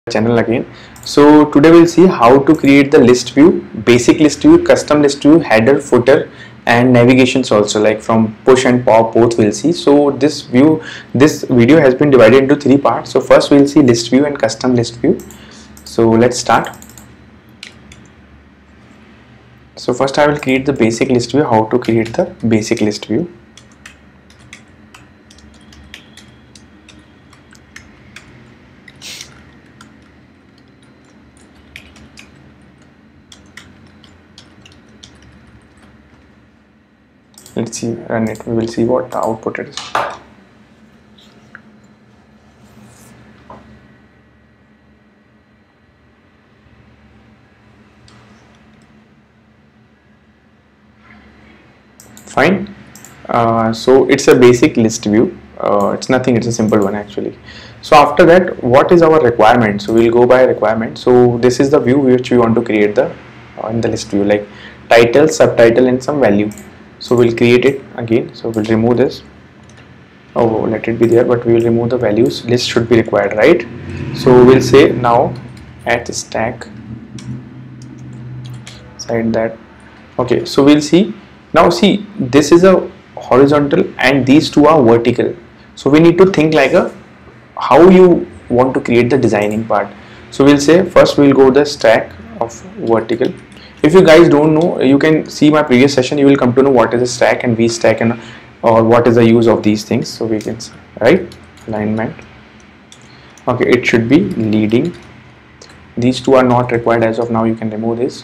channel again. So today we'll see how to create the list view, basic list view, custom list view, header, footer and navigations also, like from push and pop both we'll see. So this video has been divided into three parts. So first we'll see list view and custom list view. So let's start. So first I will create the basic list view. How to create the basic list view. Let's see, run it. We will see what the output is. Fine. So it's a basic list view. It's nothing. It's a simple one actually. So after that, what is our requirement? So we'll go by requirement. So this is the view which we want to create the in the list view, like title, subtitle, and some value. So we'll create it again. So we'll remove this. Oh, let it be there, but we will remove the values. List should be required, right? So we'll say now at stack side that. Okay, so we'll see. Now see, this is a horizontal and these two are vertical. So we need to think like a how you want to create the designing part. So we'll say first we'll go the stack of vertical. If you guys don't know, you can see my previous session. You will come to know what is a stack and V stack and or what is the use of these things. So we can see, right, alignment. Okay, it should be leading. These two are not required as of now. You can remove this.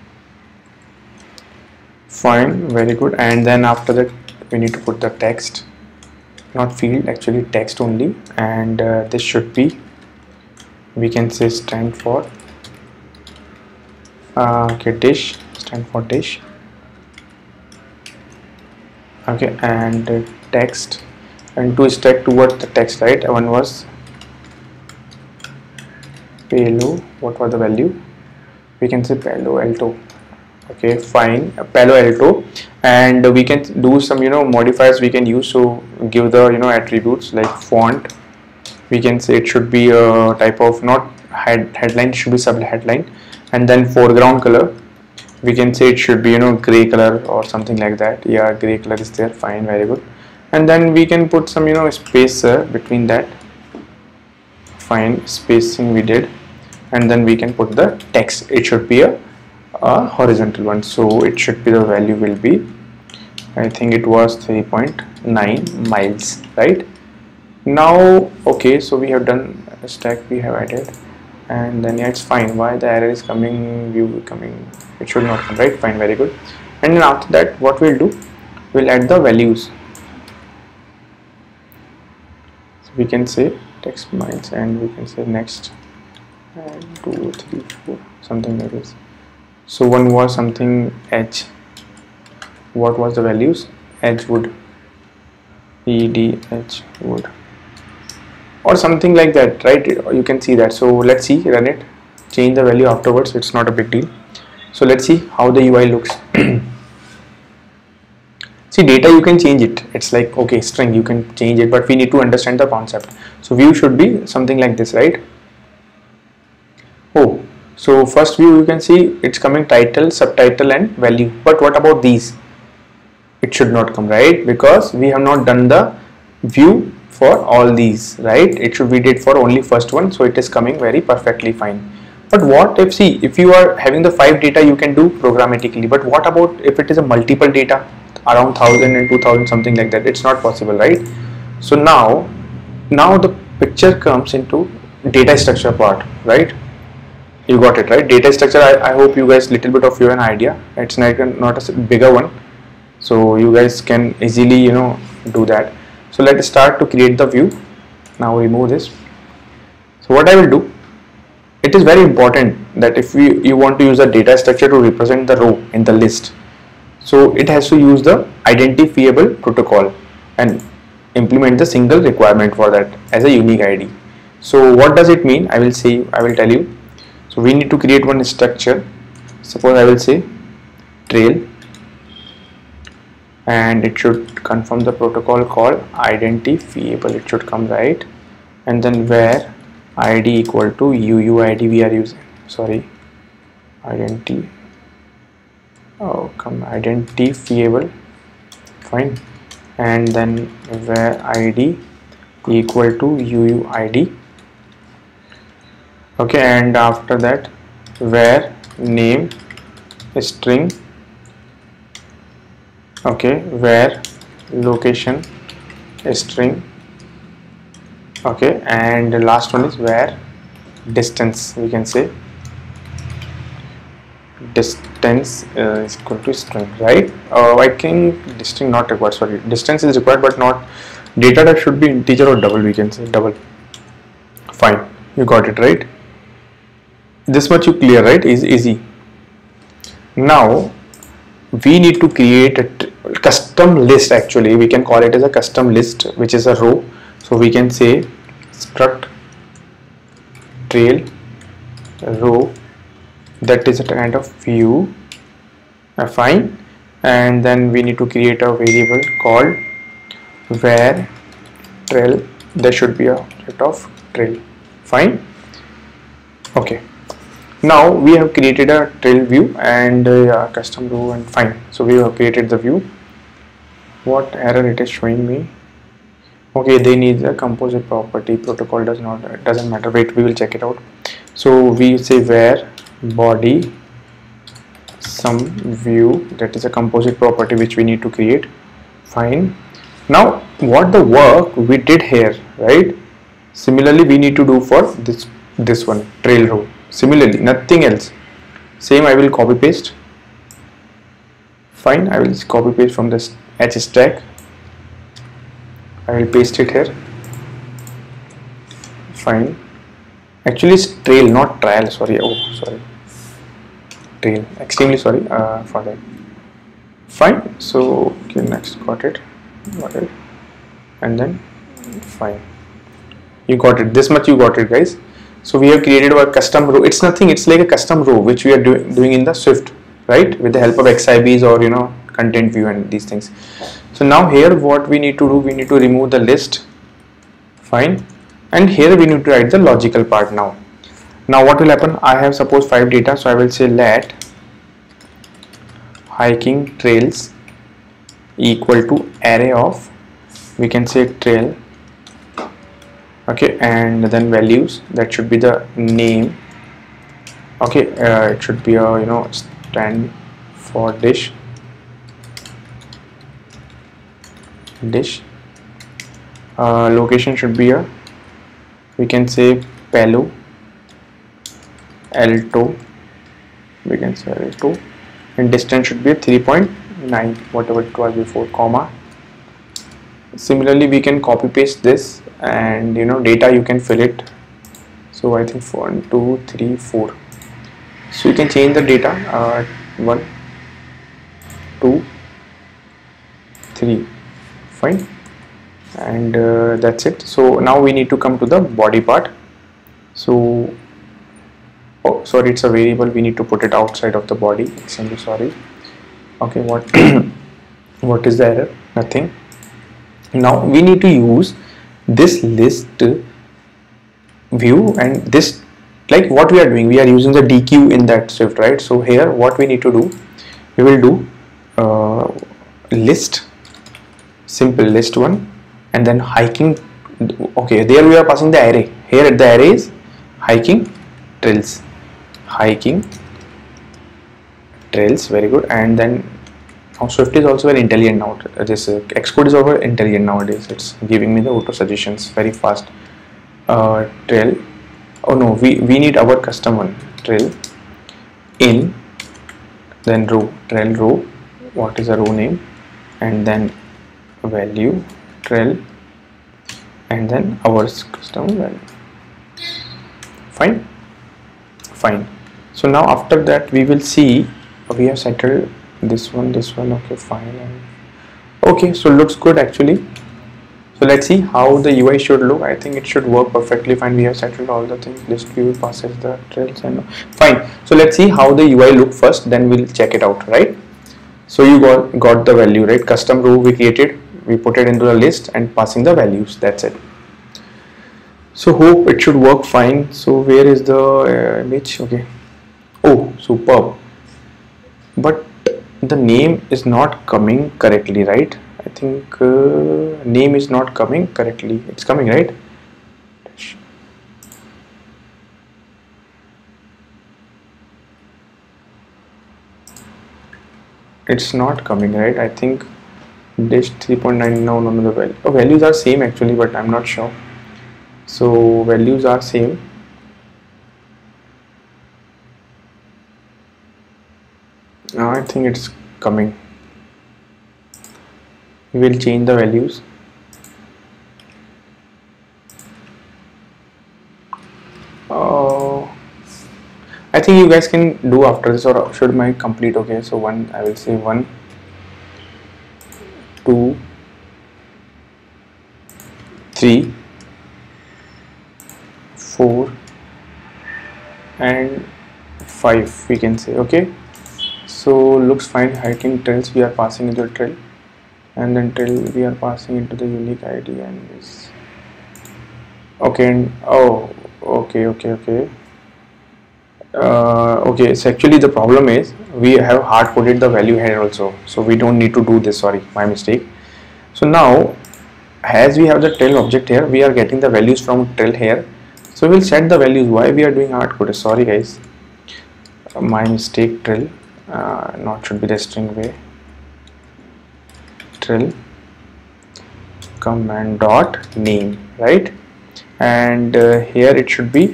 Fine, very good. And then after that, we need to put the text, not field, actually text only. And this should be, we can say stand for. Okay, dish, stand for dish. Okay, and text, and to stack towards the text, right? One was Palo. What was the value? We can say Palo Alto. Okay, fine, Palo Alto, and we can do some modifiers we can use. So give the attributes like font. We can say it should be a type of not headline, it should be sub headline. And then foreground color, we can say it should be gray color or something like that. Yeah, gray color is there. Fine, very good. And then we can put some space between that. Fine, spacing we did. And then we can put the text. It should be a horizontal one, so it should be, the value will be, I think it was 3.9 miles, right? Now okay, so we have done a stack, we have added. And then yeah, it's fine. Why the error is coming, view coming, it should not come, right? Fine, very good. And then after that, what we'll do, we'll add the values. So we can say text miles, and we can say next, and 2, 3, 4, something like this. So one was something edge. What was the values? Edgewood, EDH wood, or something like that, right? You can see that. So let's see, run it, change the value afterwards. It's not a big deal. So let's see how the UI looks. See, data you can change it. It's like, okay, string you can change it, but we need to understand the concept. So view should be something like this, right? Oh, so first view you can see it's coming title, subtitle and value. But what about these? It should not come, right? Because we have not done the view for all these, right? It should be did for only first one, so it is coming very perfectly fine. But what if, see, if you are having the 5 data, you can do programmatically. But what about if it is a multiple data, around 1000 and 2000, something like that? It's not possible, right? So now the picture comes into data structure part, right? You got it, right? Data structure, I hope you guys little bit of you an idea. It's not a bigger one, so you guys can easily do that. So let's start to create the view. Now remove this. So what I will do, it is very important that if you want to use a data structure to represent the row in the list, so it has to use the identifiable protocol and implement the single requirement for that as a unique ID. So what does it mean? I will tell you. So we need to create one structure. Suppose I will say trail, and it should confirm the protocol called identifiable. It should come, right? And then where id equal to uuid we are using, sorry, identity, oh come, identifiable, fine, and then where id equal to uuid, okay, and after that where name string, okay, where location string, okay, and the last one is where distance, we can say distance is equal to string, right? I think distance not required, sorry, distance is required but not, data type should be integer or double, we can say double, fine, you got it, right? This much you clear, right? Is easy. Now we need to create a custom list, actually we can call it as a custom list, which is a row. So we can say struct trail row, that is a kind of view, fine, and then we need to create a variable called where trail, there should be a object of trail, fine, okay. Now we have created a trail view and custom row, and fine, so we have created the view. What error it is showing me? Okay, they need a composite property, protocol does not, it doesn't matter, wait, we will check it out. So we say where body some view, that is a composite property which we need to create, fine. Now what the work we did here, right? Similarly we need to do for this one, trail row, similarly nothing else, same I will copy paste, fine, I will copy paste from this h stack, I will paste it here, fine, actually it's trail not trial, sorry, oh sorry, trail, extremely sorry for that, fine. So okay, next, got it, and then fine, you got it, this much you got it, guys. So we have created our custom row, it's nothing, it's like a custom row which we are doing in the Swift, right, with the help of XIBs or content view and these things. So now here what we need to do, we need to remove the list, fine, and here we need to write the logical part. Now what will happen, I have suppose 5 data, so I will say let hiking trails equal to array of, we can say trail, okay, and then values, that should be the name, okay, it should be a stand for dish, location should be a, we can say Palo Alto, we can say Alto, and distance should be a 3.9, whatever it was before, comma. Similarly we can copy paste this, and data you can fill it, so I think 1 2 3 4, so you can change the data, 1 2 3, fine, and that's it. So now we need to come to the body part. So oh sorry, it's a variable, we need to put it outside of the body, extremely sorry, okay. What is the error? Nothing. Now we need to use this list view, and this, like what we are doing, we are using the DQ in that Swift, right? So here what we need to do, we will do list, simple list one, and then hiking, okay, there we are passing the array, here the array is hiking trails, very good. And then Swift is also very intelligent now, this Xcode is also intelligent nowadays, it's giving me the auto suggestions very fast. Trail, oh no, we need our custom one, trail in, then row, trail row, what is the row name, and then value trail, and then our custom value, fine. So now after that we will see, we have settled this one, okay, fine, and okay, so looks good actually. So let's see how the UI should look. I think it should work perfectly fine. We have settled all the things, list view passes the trails and fine. So let's see how the UI look first, then we'll check it out, right? So you got the value, right? Custom row we created, we put it into the list and passing the values, that's it. So hope it should work fine. So where is the image? Okay. Oh, superb. But the name is not coming correctly, right? I think name is not coming correctly. It's coming, right? It's not coming, right? I think dish 3.9. No, the value. Oh, values are same actually, but I'm not sure. So values are same. I think it's coming. We will change the values. I think you guys can do after this, or should my complete? Okay, so I will say 1, 2, 3, 4 and 5 we can say. Okay, so looks fine. Hiking trails we are passing into the trail, and then trail we are passing into the unique ID and this. Okay, and okay. Okay, so actually the problem is we have hard coded the value here also, so we don't need to do this. Sorry, my mistake. So now as we have the trail object here, we are getting the values from trail here, so we'll set the values. Why we are doing hard coded? Sorry guys, my mistake. Trail not should be the string way. Trail command dot name, right? And here it should be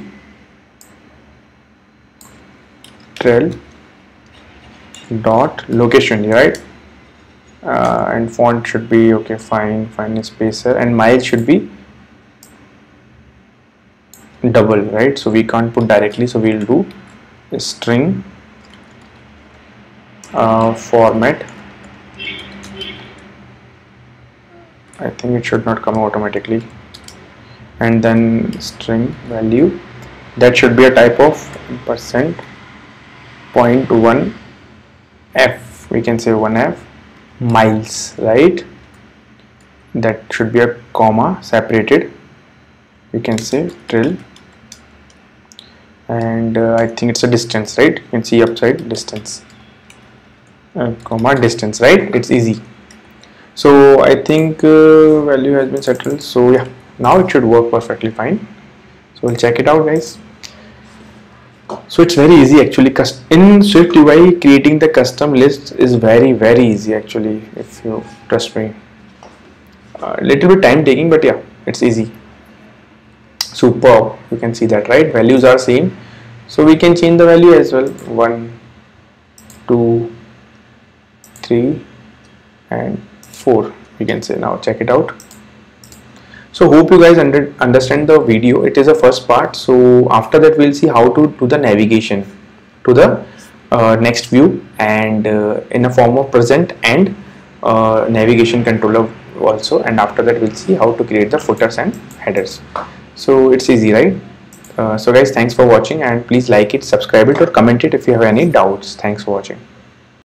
trail dot location, right? And font should be okay, fine spacer, and miles should be double, right? So we can't put directly, so we'll do a string format. I think it should not come automatically, and then string value, that should be a type of %.1 f, we can say 1f miles, right? That should be a comma separated, we can say trail, and I think it's a distance, right? You can see upside distance, comma distance, right? It's easy. So I think value has been settled. So yeah, now it should work perfectly fine. So we'll check it out, guys. So it's very easy actually. In Swift UI, creating the custom list is very easy actually, if you trust me. A little bit time taking, but yeah, it's easy. Superb. You can see that, right? Values are same, so we can change the value as well. 1, 2, 3 and 4, we can say. Now check it out. So hope you guys understand the video. It is a first part, so after that we'll see how to do the navigation to the next view, and in a form of present and navigation controller also, and after that we'll see how to create the footers and headers. So it's easy, right? So guys, thanks for watching, and please like it, subscribe it, or comment it if you have any doubts. Thanks for watching.